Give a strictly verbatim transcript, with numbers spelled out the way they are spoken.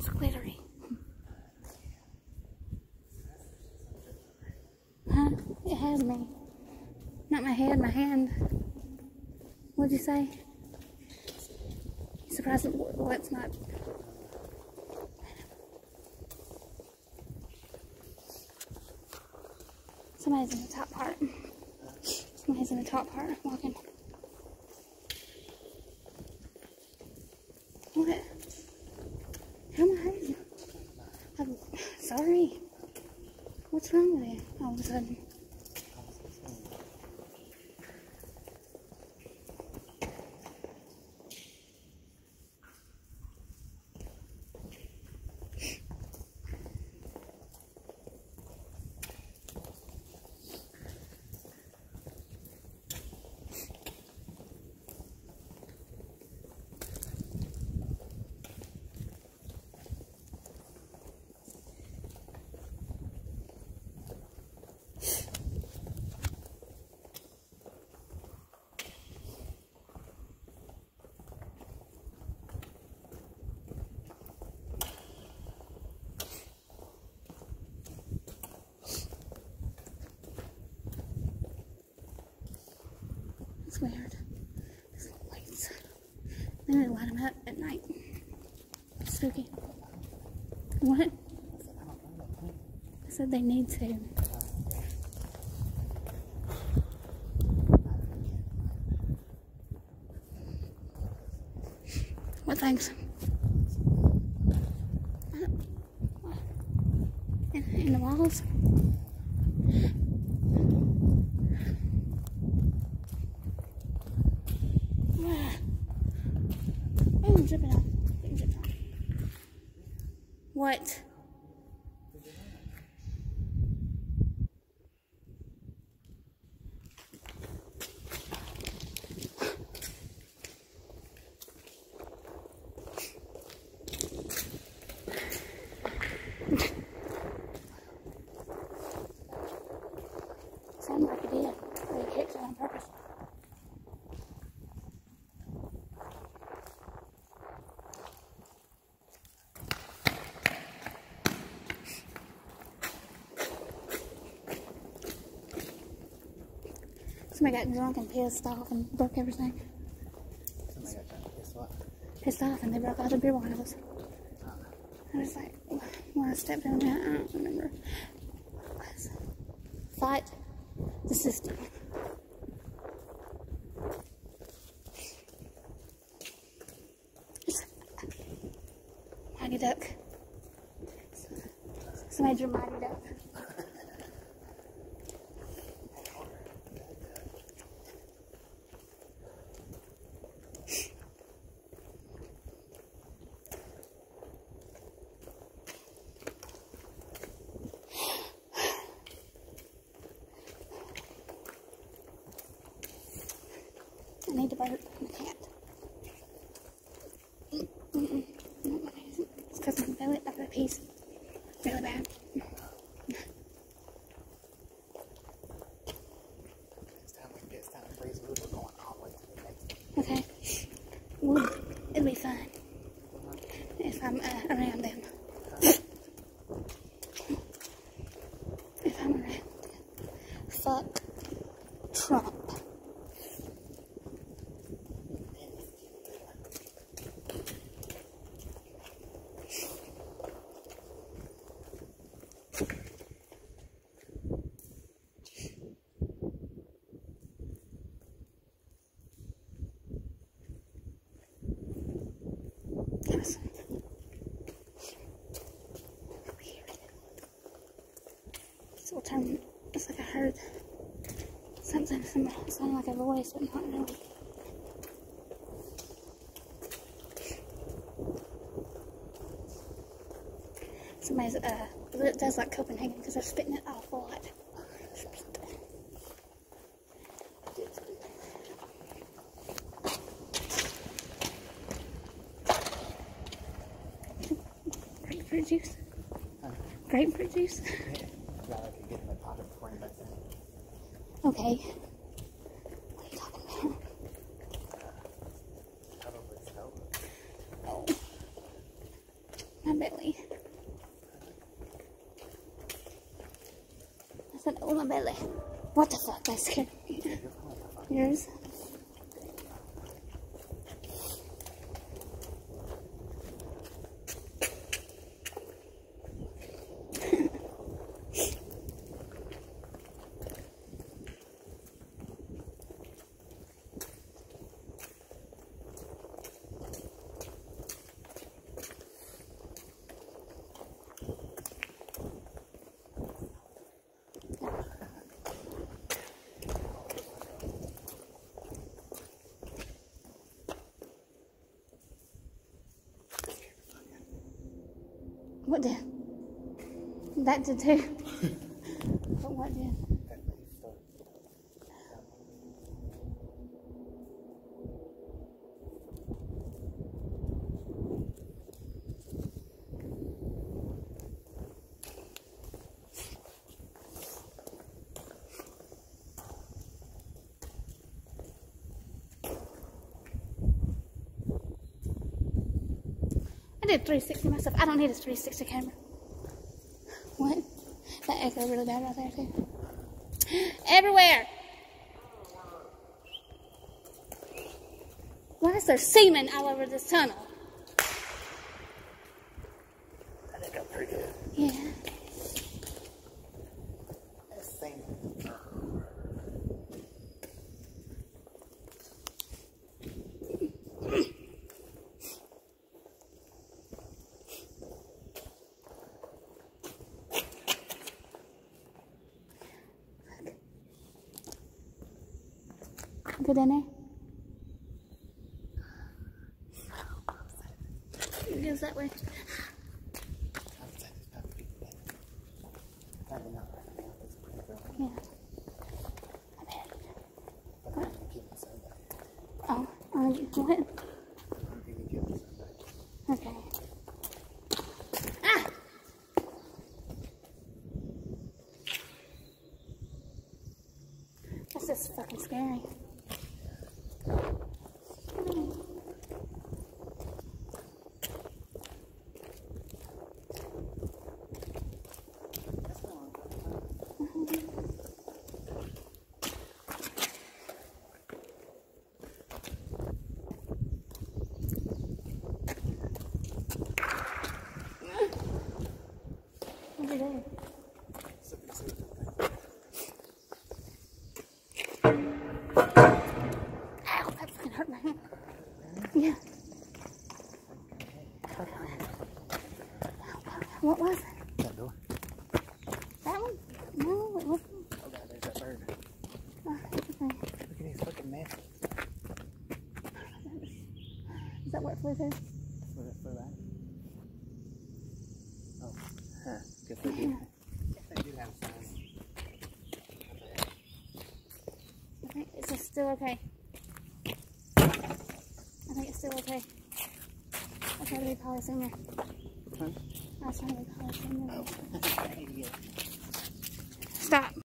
so glittery. Huh? It has me. Not my head, my hand. What'd you say? Surprised it, well, it's not. Somebody's in the top part. Somebody's in the top part walking. What? How am I hurting? I'm sorry. What's wrong with you all of a sudden? It's weird. These little lights. They need to light them up at night. It's spooky. What? I said they need to. What things? In, in the walls? Oh, zip it off. Zip it off. What? Sounded like it did. But he kicked it on purpose. Somebody got drunk and pissed off and broke everything. Somebody got drunk and pissed what? Pissed off and they broke all the beer bottles. I was like, when I stepped in that, I don't remember. What was it? Fight the system. Mighty Duck. Somebody drew Mighty Duck. I need to burp. I can't. Mm-mm. No, it's because my belly, I've got a piece really bad. Next time we get down to Breezewood, we're going all the way to the next. Okay. Well, it'll be fun if I'm uh, around them. If I'm around them. Fuck Trump. Yes. So turn. It's like I heard something, something sounded like a voice, but not really. Somebody's uh, it does like Copenhagen because they're spitting it off a lot. Grapefruit juice? Huh? Grapefruit juice? Yeah. Yeah, I could get in my pocket before you back then. Okay. What are you talking about? Uh, probably so. Oh. My belly. I said, oh, my belly. What the fuck? That scared me. Yours? What did? That did too. But what did? I did three sixty myself. I don't need a three sixty camera. What? That echo really bad right there too. Everywhere! Why is there semen all over this tunnel? That echo pretty good. Yeah. That's semen. Good in there. It goes that way. Yeah. I bet. What? Oh, um, what? Okay. Ah! That's just fucking scary. What are you doing? Ow, that fucking hurt my hand. Yeah. What was it? That door. That one? No, it wasn't. Oh god, there's that bird. Oh, it's okay. Look at these fucking nasty. Does that work for you? Was it for that? Oh, huh. Guess they do. They do have signs. Okay, is this still okay? I think it's still okay. I tried to be polysinger. Huh? I was trying to be polysinger. Oh. Stop.